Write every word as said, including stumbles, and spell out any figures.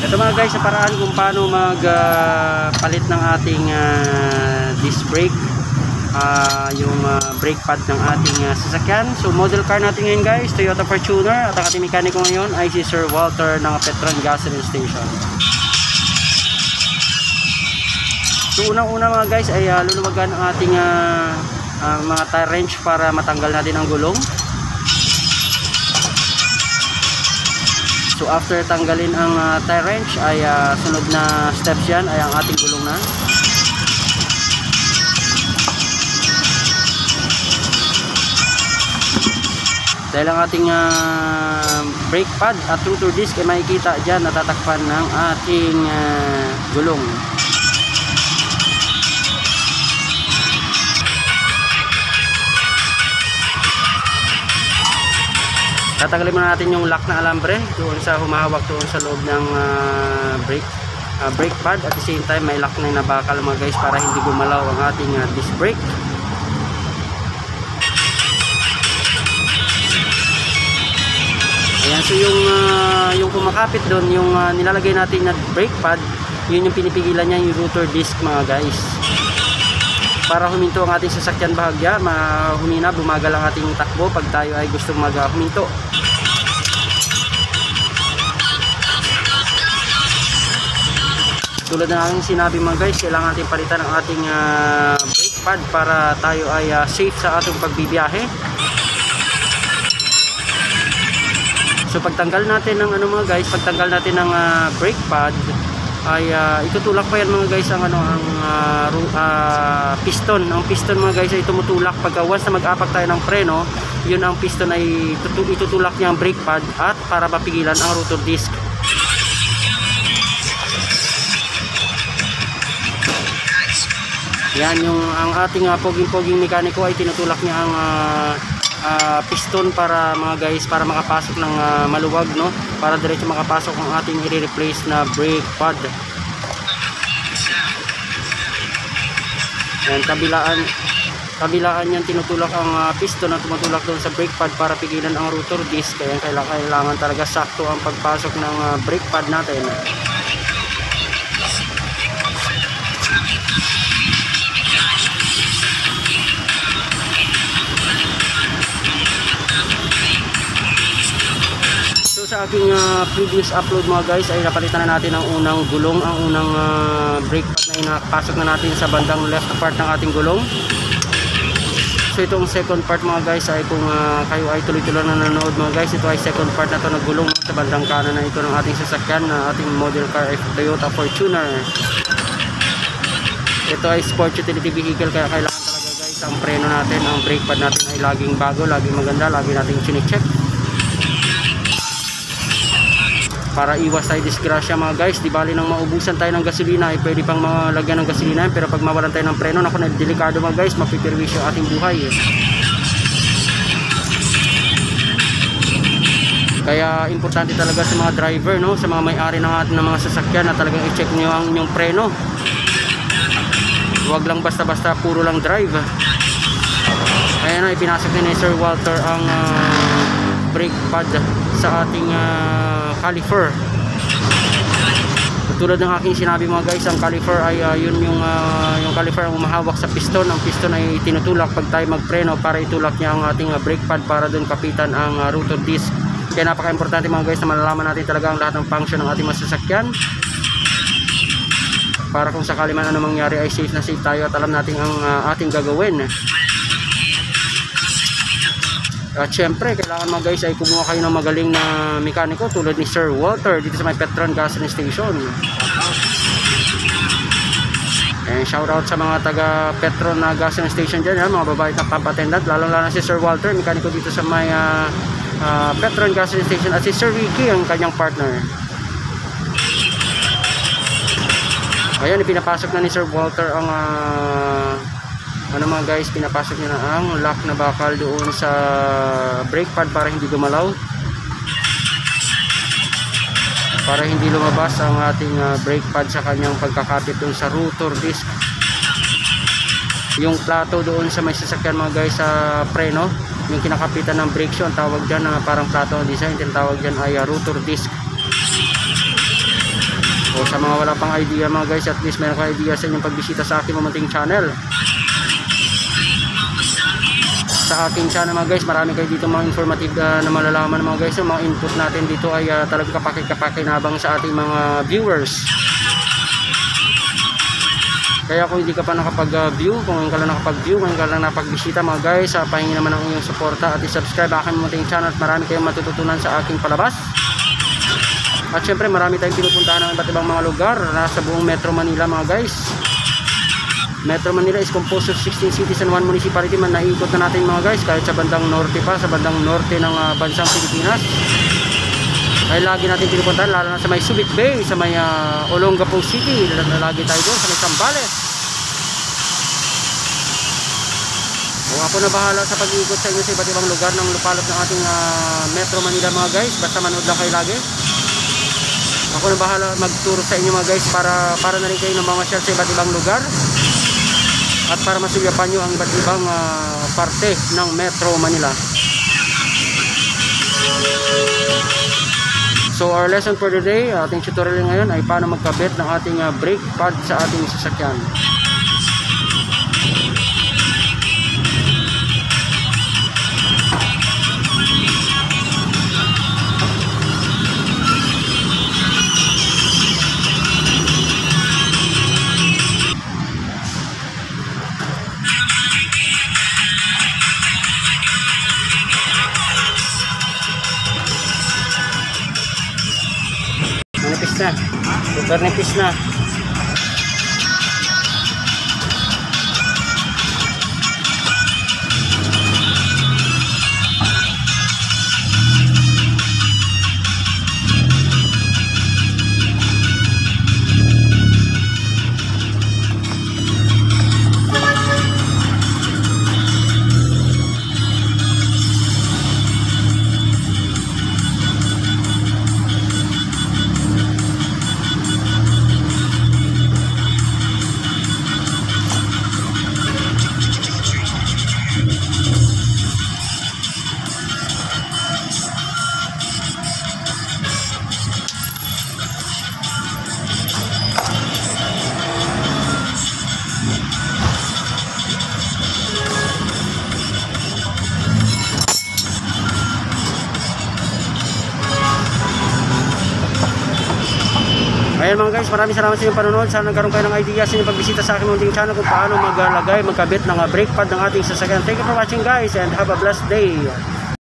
Ito mga guys, sa paraan kung paano magpalit uh, ng ating uh, disc brake, uh, yung uh, brake pad ng ating uh, sasakyan. So model car natin ngayon guys, Toyota Fortuner, at ang ating mekaniko ngayon ay si Sir Walter ng Petron Gasoline Station. So unang-una mga guys ay uh, luluwagan ang ating uh, uh, mga tire wrench para matanggal natin ang gulong. So after tanggalin ang uh, tire wrench ay uh, sunod na steps yan ay ang ating gulong na. Dahil ang ating uh, brake pad at rotor disc ay makikita dyan natatakpan ng ating uh, gulong. Tatanggalin muna natin yung lock na alambre doon sa humahawak doon sa loob ng uh, brake, uh, brake pad. At the same time may lock na yung nabakal mga guys para hindi gumalaw ang ating uh, disc brake. Ayan, so yung, uh, yung kumakapit doon, yung uh, nilalagay natin na brake pad, yun yung pinipigilan niya yung rotor disc mga guys. Para huminto ang ating sasakyan bahagya, humina, bumagal ang ating takbo pag tayo ay gustong mag-huminto. Tulad na aking sinabi mga guys, kailangan natin palitan ang ating uh, brake pad para tayo ay uh, safe sa ating pagbibiyahe. So pagtanggal natin ng ano mga guys, pagtanggal natin ng uh, brake pad ay uh, itutulak pa yan mga guys ang ano ang uh, uh, piston. Ang piston mga guys ay tumutulak pagka once na mag-apak tayo ng preno, yun ang piston ay itutulak niya ang brake pad at para mapigilan ang rotor disc. Yan yung ang ating uh, poging-poging mekaniko ay tinutulak niya ang uh, uh, piston para mga guys para makapasok ng uh, maluwag, no, para diretso makapasok ang ating i-replace na brake pad. Yan, kabilaan kabilaan yan tinutulak ang uh, piston na tumutulak doon sa brake pad para pigilan ang rotor disc. Kaya kailangan, kailangan talaga sakto ang pagpasok ng uh, brake pad natin. Sa aking uh, previous upload mga guys ay napalitan na natin ang unang gulong, ang unang uh, brake pad na inapasok na natin sa bandang left part ng ating gulong. So itong second part mga guys ay kung uh, kayo ay tuloy-tuloy na nanonood mga guys, ito ay second part na ito ng gulong sa bandang kanan na ito ng ating sasakyan na ating model car ay Toyota Fortuner. Ito ay sport utility vehicle kaya kailangan talaga guys ang preno natin, ang brake pad natin ay laging bago, laging maganda, lagi natin chine-check para iwas tayo disgrasya mga guys. Di bali nang maubusan tayo ng gasolina ay pwede pang malagyan ng gasolina, pero pag mawalan tayo ng preno, naku, na delikado mga guys, mapipirwisyo ang ating buhay eh. Kaya importante talaga sa mga driver, no, sa mga may-ari ng ating ng mga sasakyan na talagang i-check nyo ang inyong preno. Huwag lang basta-basta puro lang drive. Ayan na, ipinasok din ni Sir Walter ang uh, brake pad sa ating uh, califer. Tulad ng aking sinabi mga guys, ang califer ay uh, yun yung uh, yung califer ang umahawak sa piston. Ang piston ay tinutulak pag tayo magpreno para itulak niya ang ating uh, brake pad para doon kapitan ang uh, rotor disc. Kaya napaka-importante mga guys na malalaman natin talaga ang lahat ng function ng ating masasakyan para kung sakali man ano mangyari ay safe na safe tayo at alam natin ang uh, ating gagawin. At syempre kailangan mga guys ay kumuha kayo ng magaling na mekaniko tulad ni Sir Walter dito sa may Petron Gasoline Station. And shout out sa mga taga Petron na Gasoline Station dyan, mga babae na pampatendant, lalo lalo na si Sir Walter, mekaniko dito sa may uh, uh, Petron Gasoline Station, at si Sir Ricky ang kanyang partner. Ayan, ipinapasok na ni Sir Walter ang uh, ano mga guys, pinapasok niya na ang lock na bakal doon sa brake pad para hindi gumalaw, para hindi lumabas ang ating uh, brake pad sa kanyang pagkakapit doon sa rotor disc. Yung plato doon sa may sasakyan mga guys sa preno, yung kinakapitan ng brake shoe, ang tawag dyan na uh, parang plato ng design, tinatawag dyan ay uh, rotor disc. Sa mga wala pang idea mga guys, at least meron kang idea sa inyong pagbisita sa aking mamunting channel. Sa aking channel mga guys, marami kayo dito mga informative uh, na malalaman mga guys. So, mga input natin dito ay uh, talagang kapaki-kapakinabang sa ating mga viewers. Kaya kung hindi ka pa nakapag-view, kung ngayon ka lang nakapag-view, ngayon ka lang napagbisita mga guys, uh, pahingi naman ang inyong suporta at i-subscribe aking mamunting channel at marami kayong matututunan sa aking palabas. At syempre marami tayong pinupuntahan ng iba't ibang mga lugar nasa buong Metro Manila mga guys. Metro Manila is composed of sixteen cities and one municipality man naiikot na natin mga guys, kahit sa bandang norte pa, sa bandang norte ng uh, bansang Pilipinas. Ay lagi natin pinupuntahan, lalo na sa may Subic Bay, sa may uh, Olongapo City, lagi tayo doon, sa may Zambales. O ako na bahala sa pag-iikot sa inyo sa iba't ibang lugar ng lupalop ng ating uh, Metro Manila mga guys, basta manood lang kayo lagi. Ako na bahala magturo sa inyo mga guys para, para na rin kayo ng mga share sa iba't ibang lugar. At para masuyapan nyo ang iba't ibang uh, parte ng Metro Manila. So our lesson for the day, ating tutorial ngayon ay paano magkabit ng ating uh, brake pad sa ating sasakyan. Nipis na, super nipis na. Ayan mga guys, maraming salamat sa inyong panonood. Sana nagkaroon kayo ng idea sa inyong pagbisita sa aking munting channel kung paano maglagay, magkabit ng brake pad ng ating sasakyan. Thank you for watching guys and have a blessed day.